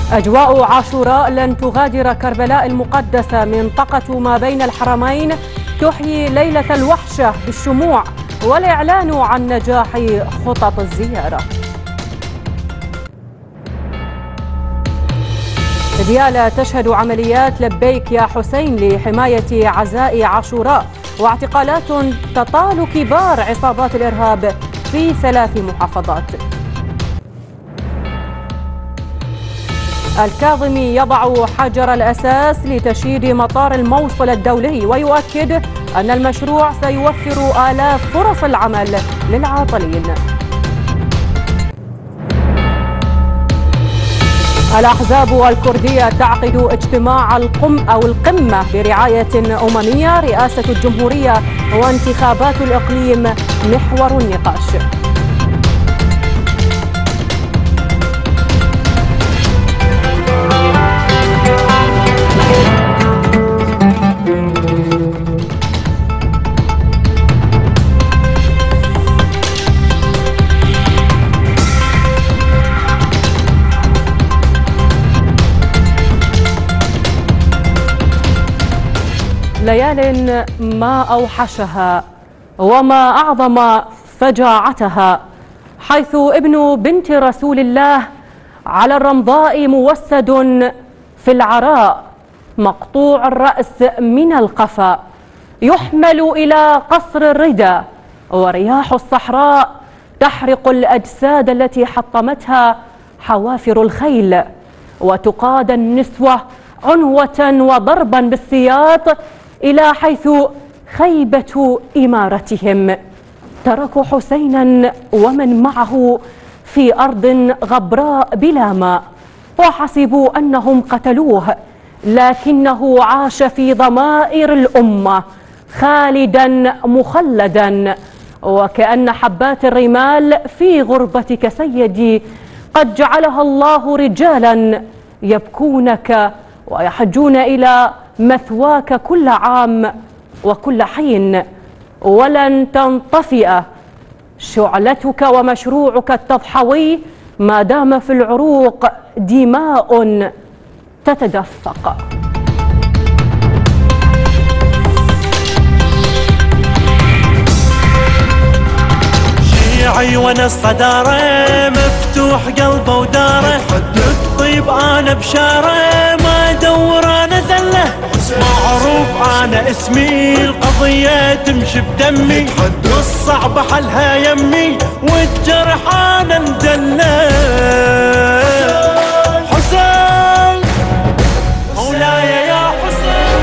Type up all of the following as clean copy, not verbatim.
أجواء عاشوراء لن تغادر كربلاء المقدسة. منطقة ما بين الحرمين تحيي ليلة الوحشة بالشموع والإعلان عن نجاح خطط الزيارة. ديالى تشهد عمليات لبيك يا حسين لحماية عزاء عاشوراء، واعتقالات تطال كبار عصابات الإرهاب في 3 محافظات. الكاظمي يضع حجر الأساس لتشييد مطار الموصل الدولي، ويؤكد أن المشروع سيوفر آلاف فرص العمل للعاطلين. الأحزاب الكردية تعقد اجتماع القمة برعاية أممية. رئاسة الجمهورية وانتخابات الإقليم محور النقاش. ليال ما أوحشها وما أعظم فجاعتها، حيث ابن بنت رسول الله على الرمضاء موسد في العراء مقطوع الرأس من القفا، يحمل إلى قصر الردى، ورياح الصحراء تحرق الأجساد التي حطمتها حوافر الخيل، وتقاد النسوة عنوة وضربا بالسياط إلى حيث خيبة إمارتهم. تركوا حسينا ومن معه في أرض غبراء بلا ماء، وحسبوا أنهم قتلوه، لكنه عاش في ضمائر الأمة خالدا مخلدا، وكأن حبات الرمال في غربتك سيدي قد جعلها الله رجالا يبكونك ويحجون إلى مثواك كل عام وكل حين، ولن تنطفئ شعلتك ومشروعك التضحوي ما دام في العروق دماء تتدفق. شيعي وانا الصدارة مفتوح قلبه وداره، طيب انا بشاره ما ادور انا زله، معروف انا اسمي القضية تمشي بدمي، والصعب حلها يمي والجرح انا مدله. حسين مولاي يا حسين.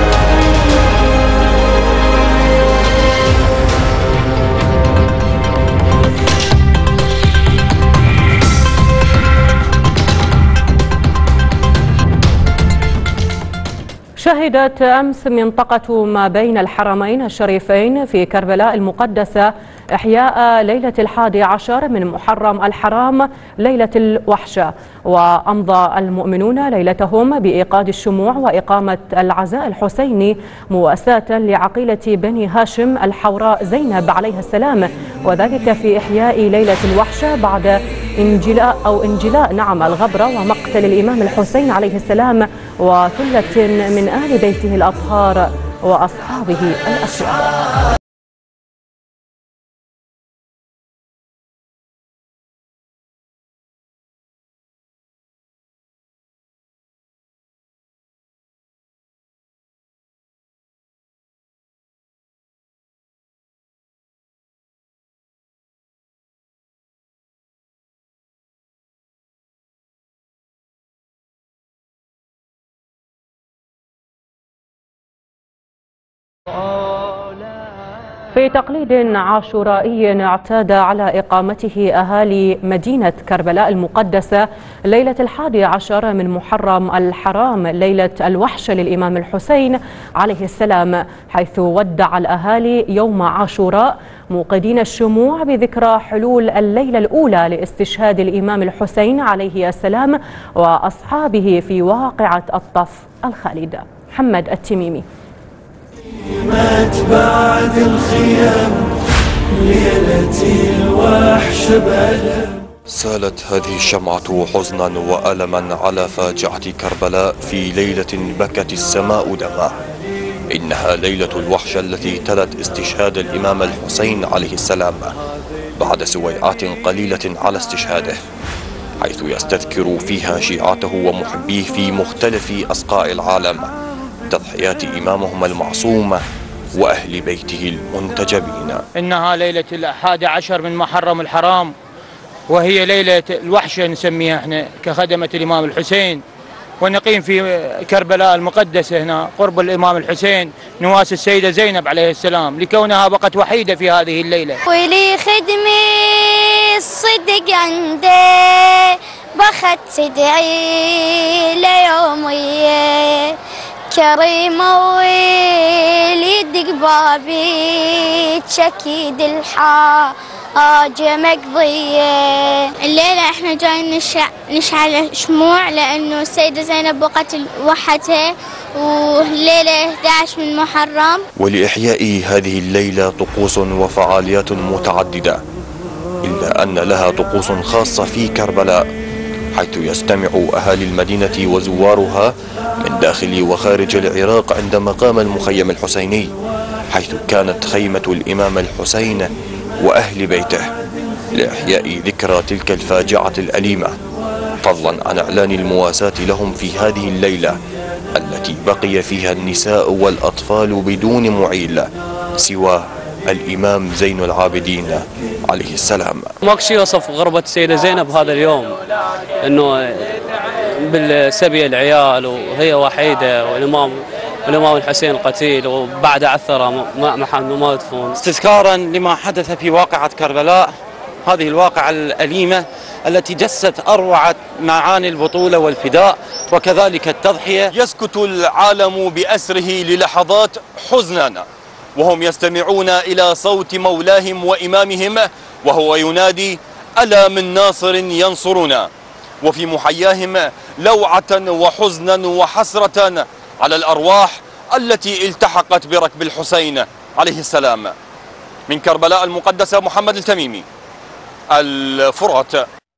شهدت أمس منطقة ما بين الحرمين الشريفين في كربلاء المقدسة إحياء ليلة 11 من محرم الحرام ليلة الوحشة، وأمضى المؤمنون ليلتهم بإيقاد الشموع وإقامة العزاء الحسيني مواساة لعقيلة بني هاشم الحوراء زينب عليها السلام، وذلك في إحياء ليلة الوحشة بعد انجلاء الغبرة ومقتل الإمام الحسين عليه السلام وثلة من آل بيته الأطهار وأصحابه الأشرار. في تقليد عاشورائي اعتاد على إقامته أهالي مدينة كربلاء المقدسة ليلة 11 من محرم الحرام ليلة الوحشة للإمام الحسين عليه السلام، حيث ودع الأهالي يوم عاشوراء موقدين الشموع بذكرى حلول الليلة الأولى لاستشهاد الإمام الحسين عليه السلام وأصحابه في واقعة الطف الخالدة. محمد التميمي. مات بعد الخيام ليلة الوحش بألم. سالت هذه الشمعة حزنا وألما على فاجعة كربلاء في ليلة بكت السماء دماء. إنها ليلة الوحشة التي تلت استشهاد الإمام الحسين عليه السلام بعد سويعات قليلة على استشهاده، حيث يستذكر فيها شيعته ومحبيه في مختلف أصقاع العالم تضحيات إمامهم المعصوم وأهل بيته المنتجبين. إنها ليلة 11 من محرم الحرام، وهي ليلة الوحشة نسميها احنا كخدمة الإمام الحسين، ونقيم في كربلاء المقدسة هنا قرب الإمام الحسين نواسي السيدة زينب عليه السلام، لكونها بقت وحيدة في هذه الليلة. ولي خدمي الصدق عنده بخت تدعي ليومية كريمة ويليد قبابي تشكيد الحاجة مقضية. الليلة احنا جايين نشعل شموع لأنه السيدة زينب وقت وحدها، والليلة 11 من محرم. ولإحياء هذه الليلة طقوس وفعاليات متعددة، إلا أن لها طقوس خاصة في كربلاء، حيث يجتمع أهالي المدينة وزوارها من داخل وخارج العراق عند مقام المخيم الحسيني، حيث كانت خيمة الإمام الحسين وأهل بيته لإحياء ذكرى تلك الفاجعة الأليمة، فضلا عن إعلان المواساة لهم في هذه الليلة التي بقي فيها النساء والأطفال بدون معيل سوى الإمام زين العابدين عليه السلام. ماكو شيء يوصف غربة السيدة زينب هذا اليوم، انه بالسبي العيال وهي وحيدة، والإمام الحسين قتيل وبعد عثرة ما يدفون. استذكارا لما حدث في واقعة كربلاء، هذه الواقعة الأليمة التي جست أروع معاني البطولة والفداء وكذلك التضحية. يسكت العالم بأسره للحظات حزنا، وهم يستمعون إلى صوت مولاهم وإمامهم وهو ينادي: ألا من ناصر ينصرنا. وفي محياهم لوعة وحزنا وحسرة على الأرواح التي التحقت بركب الحسين عليه السلام. من كربلاء المقدسة، محمد التميمي، الفرات.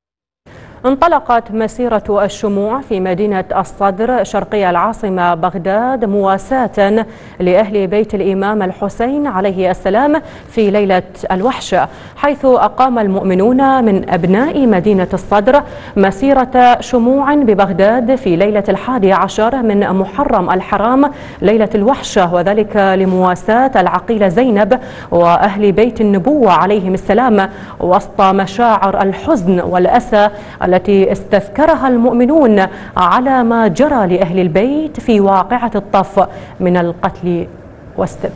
انطلقت مسيرة الشموع في مدينة الصدر شرقي العاصمة بغداد مواساة لأهل بيت الإمام الحسين عليه السلام في ليلة الوحشة، حيث أقام المؤمنون من أبناء مدينة الصدر مسيرة شموع ببغداد في ليلة 11 من محرم الحرام ليلة الوحشة، وذلك لمواساة العقيلة زينب وأهل بيت النبوة عليهم السلام وسط مشاعر الحزن والأسى التي استذكرها المؤمنون على ما جرى لأهل البيت في واقعة الطف من القتل والسب.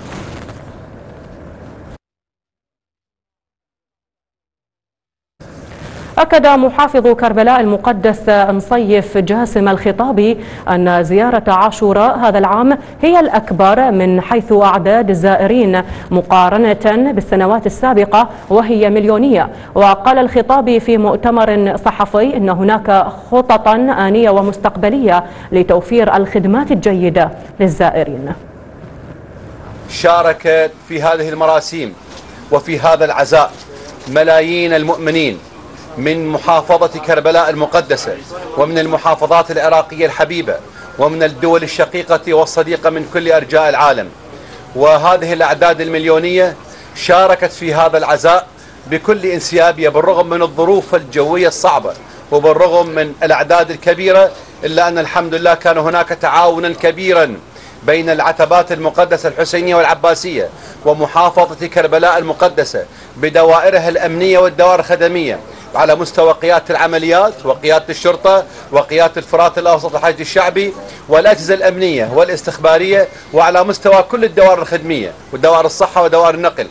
أكد محافظ كربلاء المقدس نصيف جاسم الخطابي أن زيارة عاشوراء هذا العام هي الأكبر من حيث أعداد الزائرين مقارنة بالسنوات السابقة وهي مليونية. وقال الخطابي في مؤتمر صحفي أن هناك خططا آنية ومستقبلية لتوفير الخدمات الجيدة للزائرين. شاركت في هذه المراسيم وفي هذا العزاء ملايين المؤمنين من محافظة كربلاء المقدسة ومن المحافظات العراقية الحبيبة ومن الدول الشقيقة والصديقة من كل أرجاء العالم. وهذه الأعداد المليونية شاركت في هذا العزاء بكل انسيابية بالرغم من الظروف الجوية الصعبة وبالرغم من الأعداد الكبيرة، إلا أن الحمد لله كان هناك تعاونا كبيرا بين العتبات المقدسة الحسينية والعباسية ومحافظة كربلاء المقدسة بدوائرها الأمنية والدوائر الخدمية على مستوى قيادة العمليات وقيادة الشرطة وقيادة الفرات الأوسط الحشد الشعبي والأجهزة الأمنية والاستخبارية، وعلى مستوى كل الدوائر الخدمية ودوائر الصحة ودوائر النقل.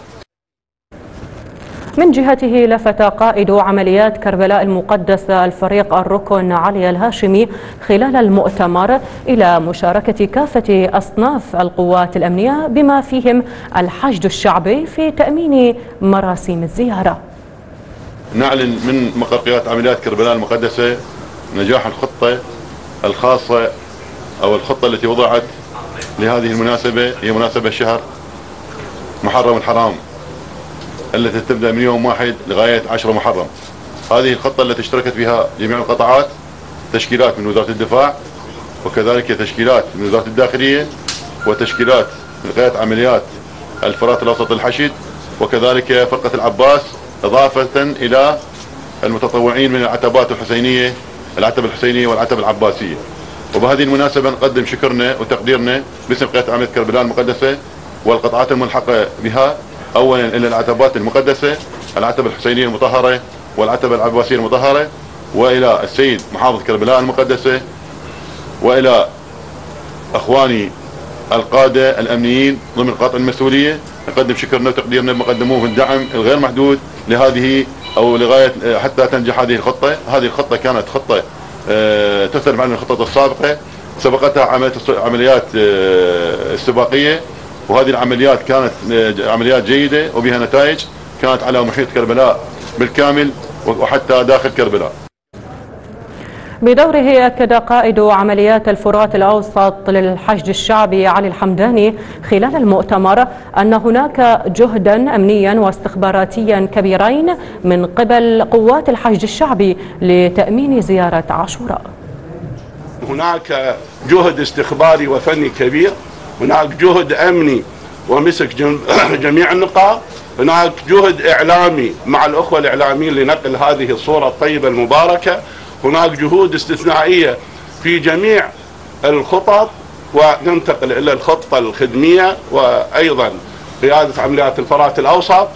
من جهته لفت قائد عمليات كربلاء المقدسة الفريق الركن علي الهاشمي خلال المؤتمر إلى مشاركة كافة أصناف القوات الأمنية بما فيهم الحشد الشعبي في تأمين مراسيم الزيارة. نعلن من مقر قيادة عمليات كربلاء المقدسة نجاح الخطة الخاصة أو الخطة التي وضعت لهذه المناسبة، هي مناسبة شهر محرم الحرام التي تبدأ من يوم 1 لغاية 10 محرم. هذه الخطة التي اشتركت فيها جميع القطاعات، تشكيلات من وزارة الدفاع، وكذلك تشكيلات من وزارة الداخلية، وتشكيلات من قيادة عمليات الفرات الأوسط الحشد، وكذلك فرقة العباس، إضافة إلى المتطوعين من العتبات الحسينية، العتبة الحسينية والعتبة العباسية. وبهذه المناسبة نقدم شكرنا وتقديرنا باسم قيادة عملية كربلاء المقدسة والقطاعات الملحقة بها، أولا إلى العتبات المقدسة، العتبة الحسينية المطهرة والعتبة العباسية المطهرة، وإلى السيد محافظ كربلاء المقدسة، وإلى أخواني القادة الأمنيين ضمن قاطع المسؤولية. نقدم شكرنا وتقديرنا بما قدموه من الدعم الغير محدود لهذه أو لغاية حتى تنجح هذه الخطة. هذه الخطة كانت خطة تختلف عن الخطط السابقة، سبقتها عمليات استباقية، وهذه العمليات كانت عمليات جيدة وبها نتائج كانت على محيط كربلاء بالكامل وحتى داخل كربلاء. بدوره أكد قائد عمليات الفرات الأوسط للحشد الشعبي علي الحمداني خلال المؤتمر أن هناك جهدا أمنيا واستخباراتيا كبيرين من قبل قوات الحشد الشعبي لتأمين زيارة عاشوراء. هناك جهد استخباري وفني كبير، هناك جهد أمني ومسك جميع النقاط، هناك جهد إعلامي مع الأخوة الإعلاميين لنقل هذه الصورة الطيبة المباركة، هناك جهود استثنائية في جميع الخطط، وننتقل إلى الخطة الخدمية وأيضا قيادة عمليات الفرات الأوسط.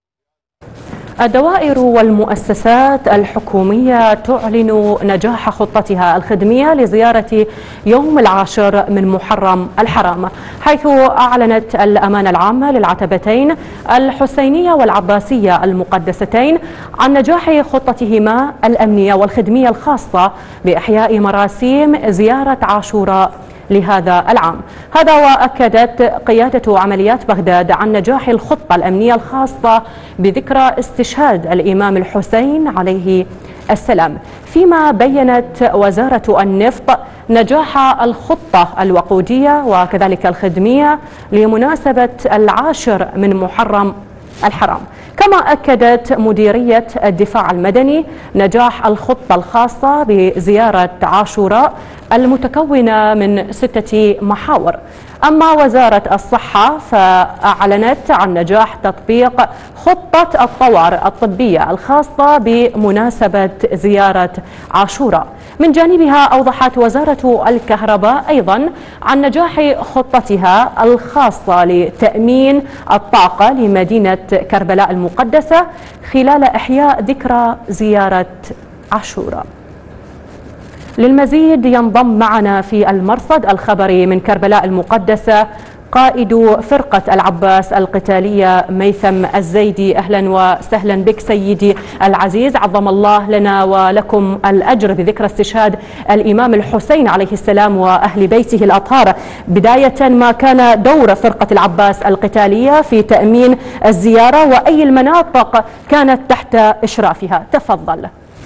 الدوائر والمؤسسات الحكومية تعلن نجاح خطتها الخدمية لزيارة يوم 10 من محرم الحرام، حيث أعلنت الأمانة العامة للعتبتين الحسينية والعباسية المقدستين عن نجاح خطتهما الأمنية والخدمية الخاصة بإحياء مراسيم زيارة عاشوراء لهذا العام. هذا وأكدت قيادة عمليات بغداد عن نجاح الخطة الأمنية الخاصة بذكرى استشهاد الإمام الحسين عليه السلام، فيما بيّنت وزارة النفط نجاح الخطة الوقودية وكذلك الخدمية لمناسبة 10 من محرم الحرام. كما أكدت مديرية الدفاع المدني نجاح الخطة الخاصة بزيارة عاشوراء المتكونة من 6 محاور. أما وزارة الصحة فأعلنت عن نجاح تطبيق خطة الطوارئ الطبية الخاصة بمناسبة زيارة عاشوراء. من جانبها أوضحت وزارة الكهرباء أيضا عن نجاح خطتها الخاصة لتأمين الطاقة لمدينة كربلاء المقدسة خلال إحياء ذكرى زيارة عاشوراء. للمزيد ينضم معنا في المرصد الخبري من كربلاء المقدسة قائد فرقة العباس القتالية ميثم الزيدي. أهلا وسهلا بك سيدي العزيز، عظم الله لنا ولكم الأجر بذكرى استشهاد الإمام الحسين عليه السلام وأهل بيته الأطهار. بداية، ما كان دور فرقة العباس القتالية في تأمين الزيارة وأي المناطق كانت تحت إشرافها؟ تفضل.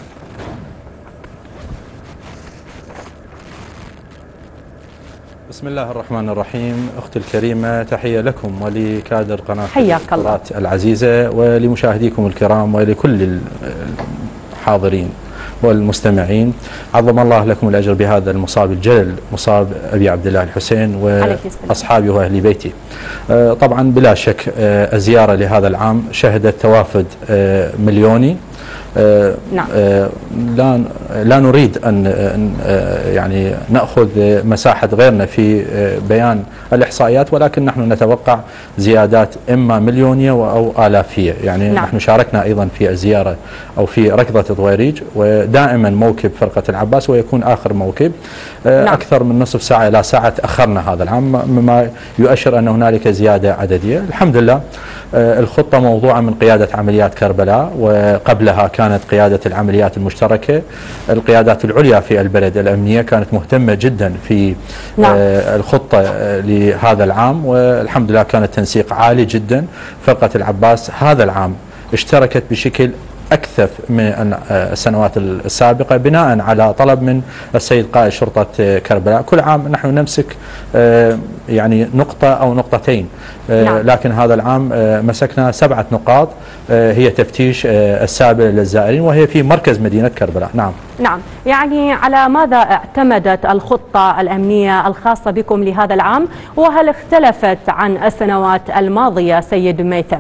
بسم الله الرحمن الرحيم. أختي الكريمة، تحية لكم ولكادر قناة الفرات العزيزة ولمشاهديكم الكرام ولكل الحاضرين والمستمعين. عظم الله لكم الأجر بهذا المصاب الجلل، مصاب أبي عبد الله الحسين وأصحابه وأهل بيته. طبعا بلا شك الزيارة لهذا العام شهدت توافد مليوني. نعم. لا نريد أن يعني نأخذ مساحة غيرنا في بيان الإحصائيات، ولكن نحن نتوقع زيادات إما مليونية أو آلافية. يعني نعم. نحن شاركنا أيضا في الزيارة أو في ركضة طويريج، ودائما موكب فرقة العباس ويكون آخر موكب. نعم. أكثر من نصف ساعة إلى ساعة تأخرنا هذا العام، مما يؤشر أن هنالك زيادة عددية. الحمد لله. الخطة موضوعة من قيادة عمليات كربلاء، وقبلها كانت قيادة العمليات المشتركة. القيادات العليا في البلد الأمنية كانت مهتمة جدا في نعم. الخطة لهذا العام، والحمد لله كان التنسيق عالي جدا. فرقة العباس هذا العام اشتركت بشكل أكثر من السنوات السابقة بناء على طلب من السيد قائد شرطة كربلاء. كل عام نحن نمسك يعني نقطة أو نقطتين، نعم. لكن هذا العام مسكنا 7 نقاط هي تفتيش السابلة للزائرين، وهي في مركز مدينة كربلاء. نعم. نعم، يعني على ماذا اعتمدت الخطة الأمنية الخاصة بكم لهذا العام، وهل اختلفت عن السنوات الماضية سيد ميثم؟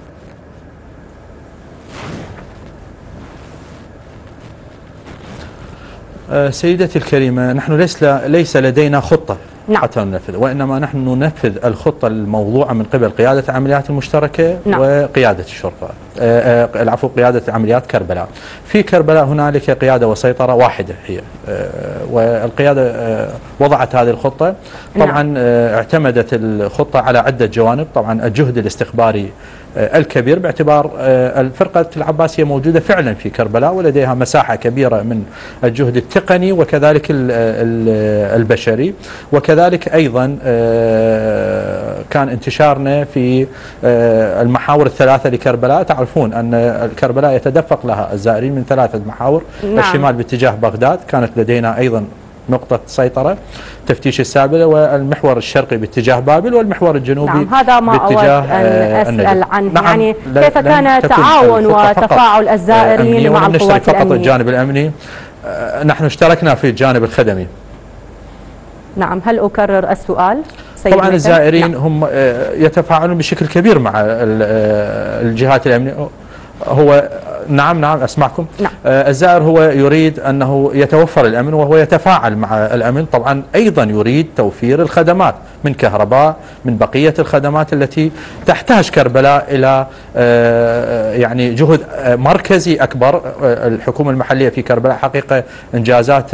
سيدتي الكريمة، نحن ليس لدينا خطة نعم. حتى ننفذ، وإنما نحن ننفذ الخطة الموضوعة من قبل قيادة العمليات المشتركة نعم. وقيادة الشرطة، العفو، قيادة عمليات كربلاء. في كربلاء هنالك قيادة وسيطرة واحدة هي، والقيادة وضعت هذه الخطة. طبعا نعم. اعتمدت الخطة على عدة جوانب، طبعا الجهد الاستخباري الكبير باعتبار الفرقة العباسية موجودة فعلا في كربلاء ولديها مساحة كبيرة من الجهد التقني وكذلك البشري، وكذلك أيضا كان انتشارنا في المحاور الثلاثة لكربلاء. تعرفون أن كربلاء يتدفق لها الزائرين من 3 محاور. نعم. الشمال باتجاه بغداد كانت لدينا أيضا نقطة سيطرة تفتيش السابلة، والمحور الشرقي باتجاه بابل، والمحور الجنوبي نعم، هذا ما أود أن أسأل عنه. نعم. يعني كيف كان تعاون وتفاعل الزائرين مع القوات الأمنية؟ فقط الجانب الأمني، نحن اشتركنا في الجانب الخدمي. نعم، هل أكرر السؤال سيد طبعا ميثم؟ الزائرين نعم. هم يتفاعلون بشكل كبير مع الجهات الأمنية. هو نعم أسمعكم. نعم. الزائر هو يريد أنه يتوفر الأمن وهو يتفاعل مع الأمن. طبعا أيضا يريد توفير الخدمات من كهرباء، من بقية الخدمات التي تحتاج كربلاء إلى يعني جهد مركزي أكبر. الحكومة المحلية في كربلاء حقيقة إنجازات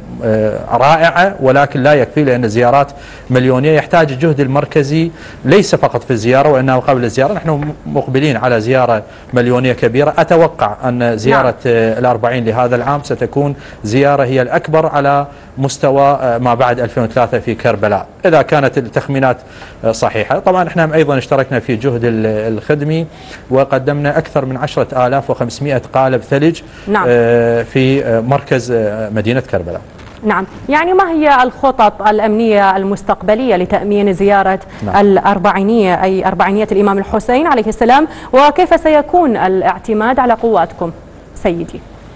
رائعة، ولكن لا يكفي، لأن الزيارات مليونية. يحتاج الجهد المركزي ليس فقط في الزيارة، وإنما قبل الزيارة. نحن مقبلين على زيارة مليونية كبيرة. أتوقع أن زيارة ال40 لهذا العام ستكون زيارة هي الأكبر على مستوى ما بعد 2003 في كربلاء، إذا كانت التخمينات صحيحة. طبعا احنا أيضا اشتركنا في جهد الخدمي، وقدمنا أكثر من 10,500 قالب ثلج. نعم. في مركز مدينة كربلاء. نعم، يعني ما هي الخطط الأمنية المستقبلية لتأمين زيارة الأربعينية، أي أربعينية الإمام الحسين عليه السلام، وكيف سيكون الاعتماد على قواتكم سيدي؟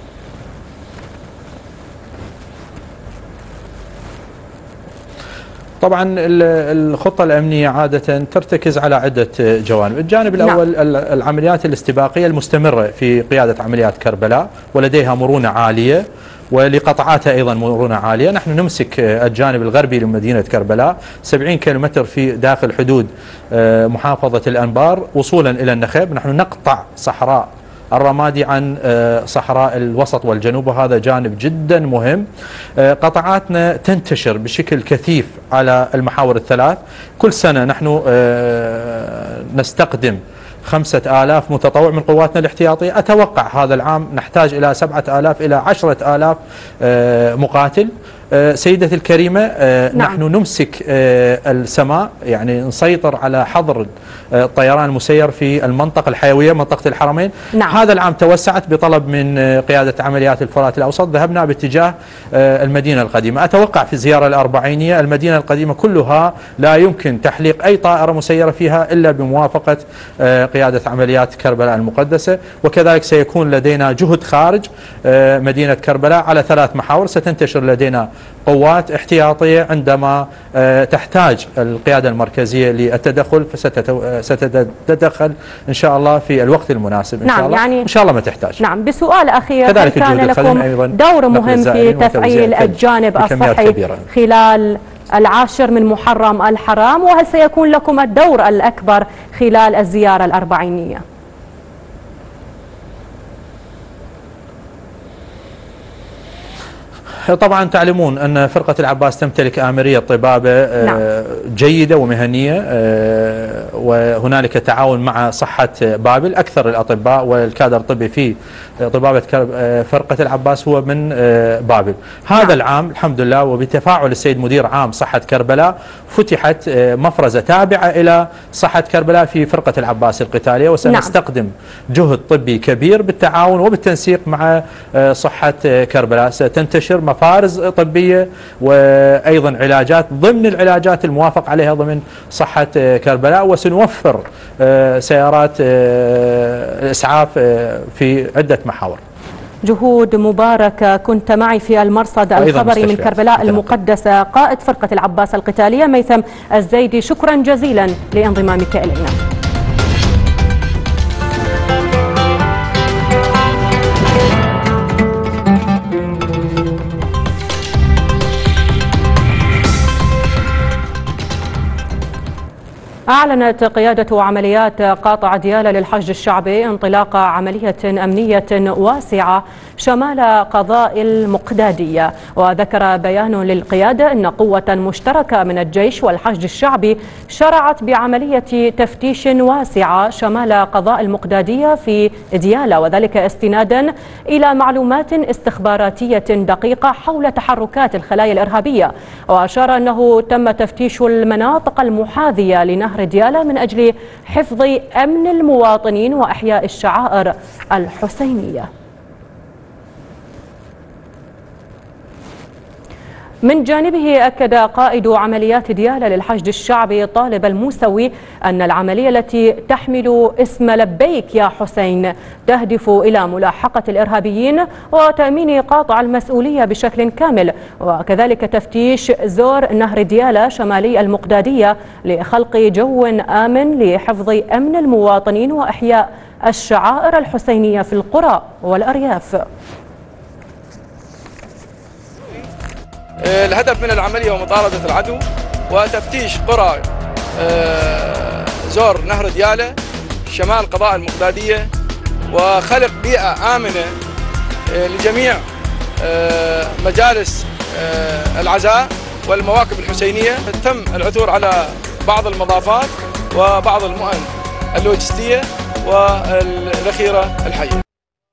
طبعا الخطة الأمنية عادة ترتكز على عدة جوانب. الجانب الأول نعم. العمليات الاستباقية المستمرة في قيادة عمليات كربلاء، ولديها مرونة عالية، ولقطعاتها أيضا مرونة عالية. نحن نمسك الجانب الغربي لمدينة كربلاء 70 كيلومتر في داخل حدود محافظة الأنبار وصولا إلى النخيب. نحن نقطع صحراء الرمادي عن صحراء الوسط والجنوب، وهذا جانب جدا مهم. قطعاتنا تنتشر بشكل كثيف على المحاور الثلاث. كل سنة نحن نستقدم 5,000 متطوع من قواتنا الاحتياطية. أتوقع هذا العام نحتاج إلى 7,000 إلى 10,000 مقاتل. سيدتي الكريمة، نعم. نحن نمسك السماء، يعني نسيطر على حظر الطيران المسير في المنطقة الحيوية، منطقة الحرمين. نعم. هذا العام توسعت بطلب من قيادة عمليات الفرات الأوسط، ذهبنا باتجاه المدينة القديمة. أتوقع في الزيارة الأربعينية المدينة القديمة كلها لا يمكن تحليق أي طائرة مسيرة فيها إلا بموافقة قيادة عمليات كربلاء المقدسة. وكذلك سيكون لدينا جهد خارج مدينة كربلاء على 3 محاور. ستنتشر لدينا قوات احتياطية عندما تحتاج القيادة المركزية للتدخل، فستتدخل إن شاء الله في الوقت المناسب إن شاء الله. يعني إن شاء الله ما تحتاج. نعم، بسؤال أخير، هل كان لكم دور مهم في تفعيل الجانب الصحي خلال 10 من محرم الحرام، وهل سيكون لكم الدور الأكبر خلال الزيارة الأربعينية؟ طبعا تعلمون أن فرقة العباس تمتلك آمرية طبابة نعم. جيدة ومهنية، وهنالك تعاون مع صحة بابل. أكثر الأطباء والكادر الطبي في طبابة فرقة العباس هو من بابل. هذا العام الحمد لله وبتفاعل السيد مدير عام صحة كربلاء فتحت مفرزة تابعة إلى صحة كربلاء في فرقة العباس القتالية، وسنستخدم جهد طبي كبير بالتعاون وبالتنسيق مع صحة كربلاء. ستنتشر مفارز طبية وأيضا علاجات ضمن العلاجات الموافق عليها ضمن صحة كربلاء، وسنوفر سيارات الإسعاف في عدة محاور. جهود مباركة. كنت معي في المرصد الخبري من كربلاء المقدسة قائد فرقة العباس القتالية ميثم الزيدي، شكرا جزيلا لانضمامك إلينا. أعلنت قيادة عمليات قاطع ديالى للحشد الشعبي انطلاق عملية أمنية واسعة شمال قضاء المقدادية. وذكر بيان للقيادة أن قوة مشتركة من الجيش والحشد الشعبي شرعت بعملية تفتيش واسعة شمال قضاء المقدادية في ديالى، وذلك استنادا إلى معلومات استخباراتية دقيقة حول تحركات الخلايا الإرهابية. وأشار أنه تم تفتيش المناطق المحاذية لنهر ديالى من أجل حفظ أمن المواطنين وإحياء الشعائر الحسينية. من جانبه أكد قائد عمليات ديالى للحشد الشعبي طالب الموسوي أن العملية التي تحمل اسم لبيك يا حسين تهدف إلى ملاحقة الإرهابيين وتأمين قاطع المسؤولية بشكل كامل، وكذلك تفتيش زور نهر ديالى شمالي المقدادية لخلق جو آمن لحفظ أمن المواطنين وإحياء الشعائر الحسينية في القرى والأرياف. الهدف من العملية هو مطاردة العدو وتفتيش قرى زور نهر ديالى شمال قضاء المقدادية وخلق بيئة آمنة لجميع مجالس العزاء والمواكب الحسينية. تم العثور على بعض المضافات وبعض المؤن اللوجستية والذخيرة الحية.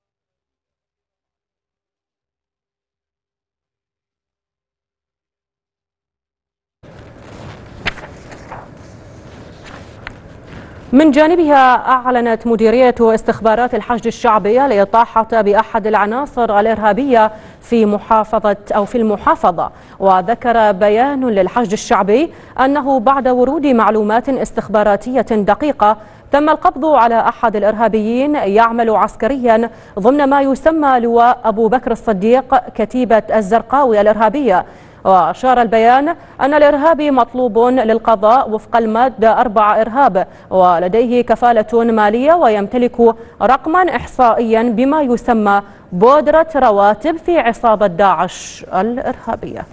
من جانبها أعلنت مديرية استخبارات الحشد الشعبي الإطاحة بأحد العناصر الإرهابية في المحافظة. وذكر بيان للحشد الشعبي أنه بعد ورود معلومات استخباراتية دقيقة تم القبض على أحد الإرهابيين يعمل عسكريا ضمن ما يسمى لواء أبو بكر الصديق كتيبة الزرقاوي الإرهابية. وأشار البيان أن الإرهابي مطلوب للقضاء وفق المادة 4 إرهاب، ولديه كفالة مالية ويمتلك رقما إحصائيا بما يسمى بودرة رواتب في عصابة داعش الإرهابية.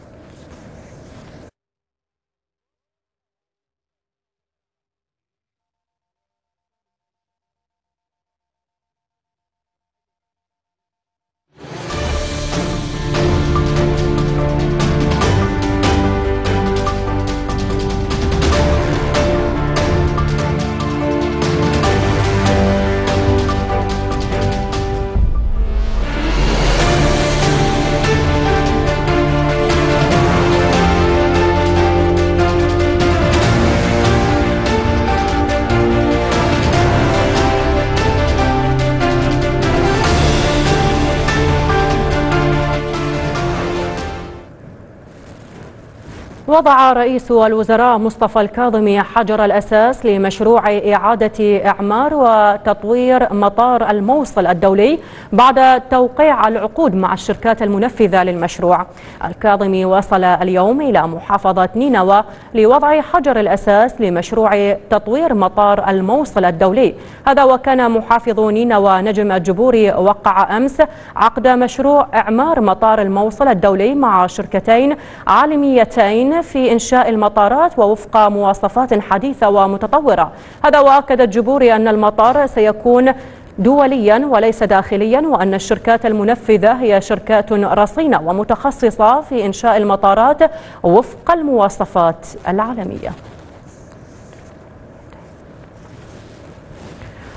وضع رئيس الوزراء مصطفى الكاظمي حجر الأساس لمشروع إعادة إعمار وتطوير مطار الموصل الدولي بعد توقيع العقود مع الشركات المنفذة للمشروع. الكاظمي وصل اليوم إلى محافظة نينوى لوضع حجر الأساس لمشروع تطوير مطار الموصل الدولي. هذا وكان محافظ نينوى نجم الجبوري وقع أمس عقد مشروع إعمار مطار الموصل الدولي مع شركتين عالميتين في إنشاء المطارات ووفق مواصفات حديثة ومتطورة. هذا وأكد الجبوري أن المطار سيكون دوليا وليس داخليا، وأن الشركات المنفذة هي شركات رصينة ومتخصصة في إنشاء المطارات وفق المواصفات العالمية.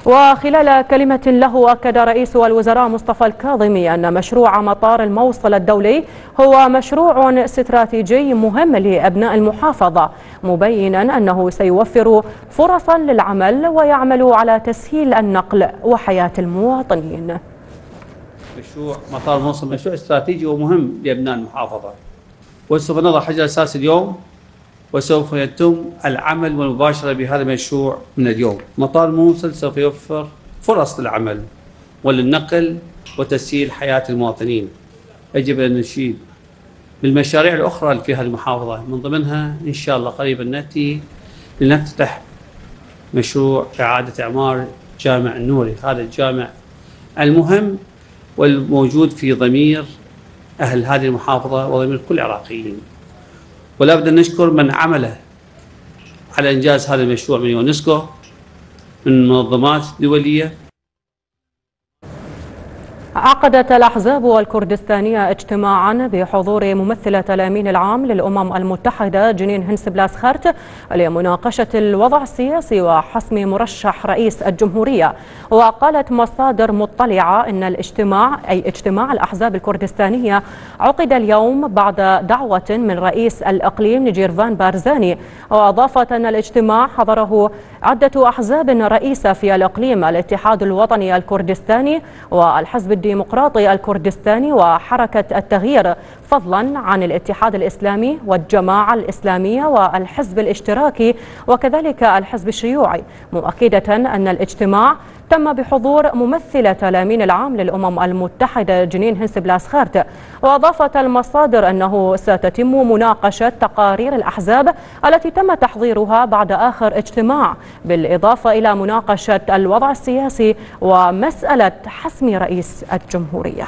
وخلال كلمة له أكد رئيس الوزراء مصطفى الكاظمي أن مشروع مطار الموصل الدولي هو مشروع استراتيجي مهم لأبناء المحافظة، مبينا أنه سيوفر فرصا للعمل ويعمل على تسهيل النقل وحياة المواطنين. مشروع مطار الموصل مشروع استراتيجي ومهم لأبناء المحافظة، وسوف نضع حجر الأساس اليوم، وسوف يتم العمل والمباشرة بهذا المشروع من اليوم. مطار الموصل سوف يوفر فرص للعمل وللنقل وتسهيل حياة المواطنين. يجب أن نشيد بالمشاريع الأخرى اللي في هذه المحافظة، من ضمنها إن شاء الله قريبا نأتي لنفتتح مشروع إعادة إعمار جامع النوري، هذا الجامع المهم والموجود في ضمير أهل هذه المحافظة وضمير كل العراقيين. ولا بد أن نشكر من عمل على إنجاز هذا المشروع من يونسكو، من منظمات دولية. عقدت الأحزاب الكردستانية اجتماعا بحضور ممثلة الأمين العام للأمم المتحدة جنين هنس بلاسخارت لمناقشة الوضع السياسي وحسم مرشح رئيس الجمهورية. وقالت مصادر مطلعة أن الاجتماع أي اجتماع الأحزاب الكردستانية عقد اليوم بعد دعوة من رئيس الإقليم نجيرفان بارزاني. وأضافت أن الاجتماع حضره عدة أحزاب رئيسة في الإقليم: الاتحاد الوطني الكردستاني والحزب الديمقراطي الكردستاني وحركة التغيير، فضلا عن الاتحاد الإسلامي والجماعة الإسلامية والحزب الاشتراكي وكذلك الحزب الشيوعي، مؤكدة أن الاجتماع تم بحضور ممثلة الأمين العام للأمم المتحدة جنين هنس بلاسخارت. وأضافت المصادر أنه ستتم مناقشة تقارير الأحزاب التي تم تحضيرها بعد آخر اجتماع، بالإضافة إلى مناقشة الوضع السياسي ومسألة حسم رئيس الجمهورية.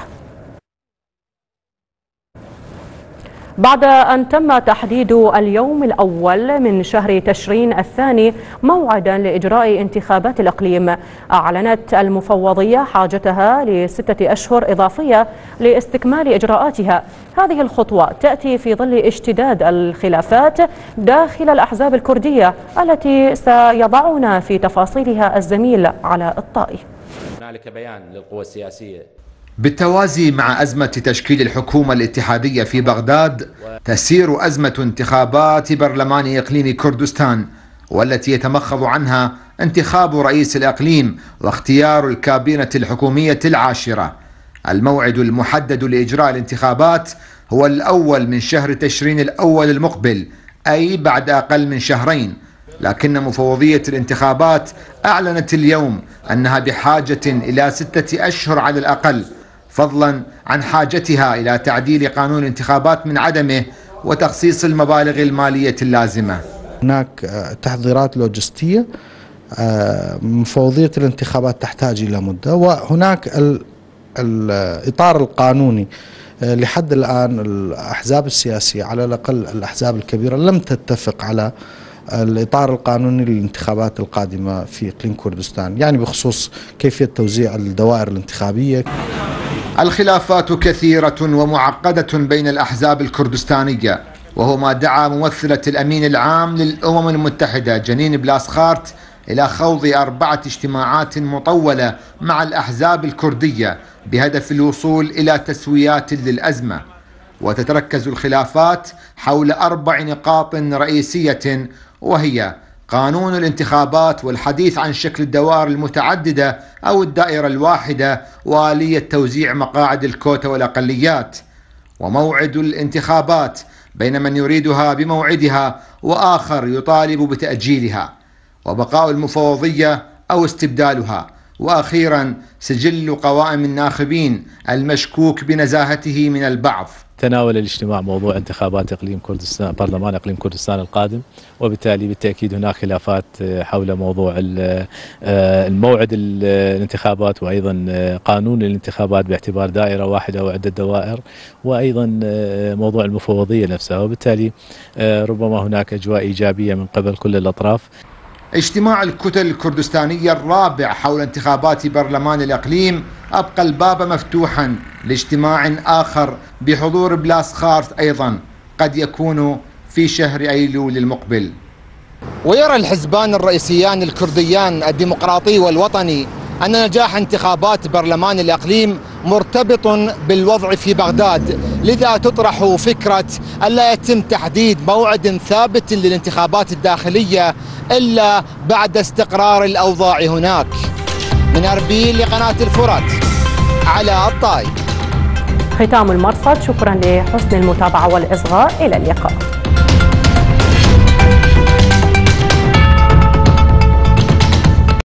بعد أن تم تحديد اليوم الأول من شهر تشرين الثاني موعدا لإجراء انتخابات الإقليم، أعلنت المفوضية حاجتها ل6 أشهر إضافية لاستكمال إجراءاتها. هذه الخطوة تأتي في ظل اشتداد الخلافات داخل الأحزاب الكردية التي سيضعنا في تفاصيلها الزميل علاء الطائي. هنالك بيان للقوى السياسية. بالتوازي مع أزمة تشكيل الحكومة الاتحادية في بغداد، تسير أزمة انتخابات برلمان إقليم كردستان، والتي يتمخض عنها انتخاب رئيس الإقليم واختيار الكابينة الحكومية العاشرة. الموعد المحدد لإجراء الانتخابات هو الأول من شهر تشرين الأول المقبل، أي بعد أقل من شهرين. لكن مفوضية الانتخابات أعلنت اليوم أنها بحاجة إلى 6 أشهر على الأقل، فضلا عن حاجتها إلى تعديل قانون الانتخابات من عدمه وتخصيص المبالغ المالية اللازمة. هناك تحضيرات لوجستية، مفوضية الانتخابات تحتاج إلى مدة، وهناك الإطار القانوني. لحد الآن الأحزاب السياسية على الأقل الأحزاب الكبيرة لم تتفق على الإطار القانوني للانتخابات القادمة في إقليم كردستان، يعني بخصوص كيفية توزيع الدوائر الانتخابية. الخلافات كثيرة ومعقدة بين الأحزاب الكردستانية، وهو ما دعا ممثلة الأمين العام للأمم المتحدة جنين بلاسخارت إلى خوض 4 اجتماعات مطولة مع الأحزاب الكردية بهدف الوصول إلى تسويات للأزمة. وتتركز الخلافات حول 4 نقاط رئيسية، وهي قانون الانتخابات والحديث عن شكل الدوائر المتعددة أو الدائرة الواحدة وآلية توزيع مقاعد الكوتا والأقليات، وموعد الانتخابات بين من يريدها بموعدها وآخر يطالب بتأجيلها، وبقاء المفوضية أو استبدالها، وأخيرا سجل قوائم الناخبين المشكوك بنزاهته من البعض. تناول الاجتماع موضوع انتخابات إقليم كردستان، برلمان إقليم كردستان القادم، وبالتالي بالتأكيد هناك خلافات حول موضوع الموعد الانتخابات، وأيضا قانون الانتخابات باعتبار دائرة واحدة وعدة دوائر، وأيضا موضوع المفوضية نفسها، وبالتالي ربما هناك أجواء إيجابية من قبل كل الأطراف. اجتماع الكتل الكردستانية الرابع حول انتخابات برلمان الإقليم أبقى الباب مفتوحا لاجتماع آخر بحضور بلاسخارت أيضا، قد يكون في شهر أيلول المقبل. ويرى الحزبان الرئيسيان الكرديان الديمقراطي والوطني أن نجاح انتخابات برلمان الإقليم مرتبط بالوضع في بغداد، لذا تطرح فكرة ألا يتم تحديد موعد ثابت للانتخابات الداخلية إلا بعد استقرار الأوضاع هناك. من أربيل لقناة الفرات، على الطاي. ختام المرصد، شكرا لحسن المتابعة والإصغاء، إلى اللقاء.